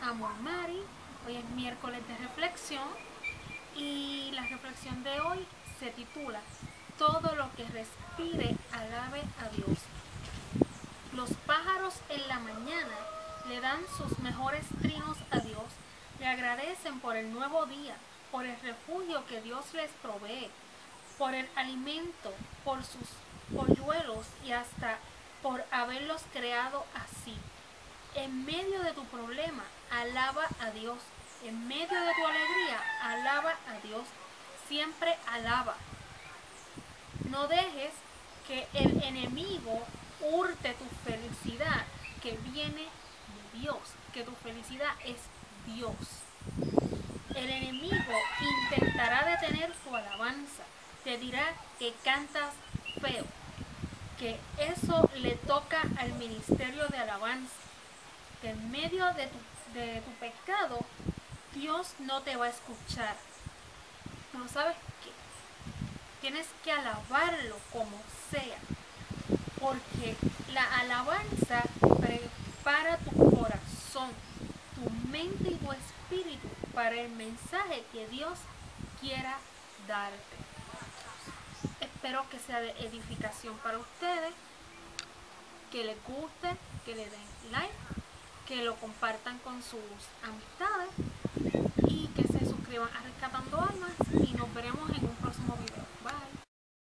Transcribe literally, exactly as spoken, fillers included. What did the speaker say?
Amor Mari. Hoy es miércoles de reflexión y la reflexión de hoy se titula Todo lo que respire alabe a Dios. Los pájaros en la mañana le dan sus mejores trinos a Dios, le agradecen por el nuevo día, por el refugio que Dios les provee, por el alimento, por sus polluelos y hasta por haberlos creado así. En medio de tu problema, alaba a Dios. En medio de tu alegría, alaba a Dios. Siempre alaba. No dejes que el enemigo hurte tu felicidad que viene de Dios, que tu felicidad es Dios. El enemigo intentará detener tu alabanza, te dirá que cantas feo, que eso le toca al ministerio de alabanza, que en medio de tu, de tu pecado Dios no te va a escuchar. No sabes qué, tienes que alabarlo como sea, porque la alabanza prepara tu corazón, tu mente y tu espíritu para el mensaje que Dios quiera darte. Espero que sea de edificación para ustedes, que les guste, que le den like, que lo compartan con sus amistades y que se suscriban a Rescatando Almas, y nos veremos en un próximo video. Bye.